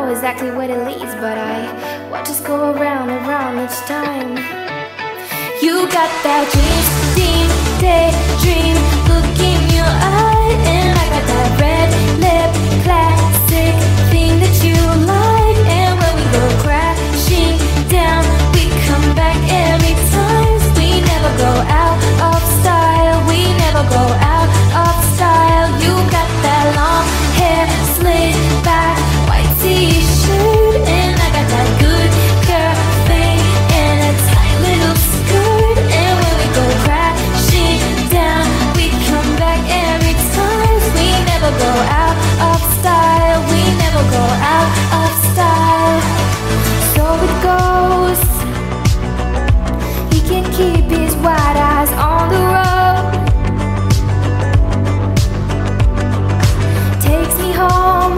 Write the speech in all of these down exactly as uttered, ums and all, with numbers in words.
know exactly where it leads, but I watch us go around and around each time. You got that dream, steam, daydream look in your eye, and I got that red lip, classic thing that you like. And when we go crashing down, we come back every time. We never go out of style, we never go out of style. You got that long hair, slick back, white t-shirt, and I got that good girl thing and a tight little skirt. And when we go crashing down, we come back every time. We never go out of style, we never go out of style. So it goes, he can keep his wide eyes on the road, takes me home,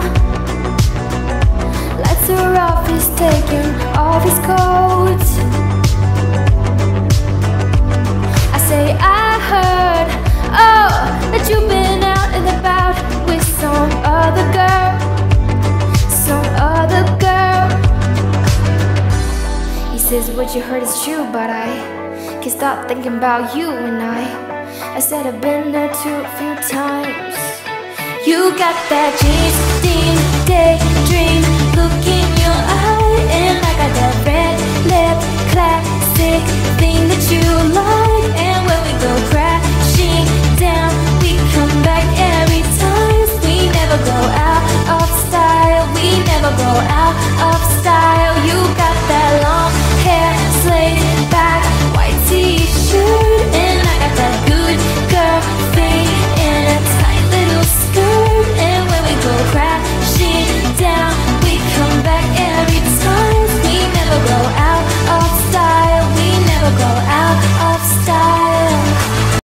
lets her off, he's taking off his coat. I say, I heard, oh, that you've been out and about with some other girl, some other girl. He says, what you heard is true, but I can't stop thinking about you. And I, I said I've been there too a few times. You got that dream, steam, daydream look in your eye, and I got that red lip, classic thing that you like. And when we go crashing down, we come back every time. We never go out of style, we never go out of style.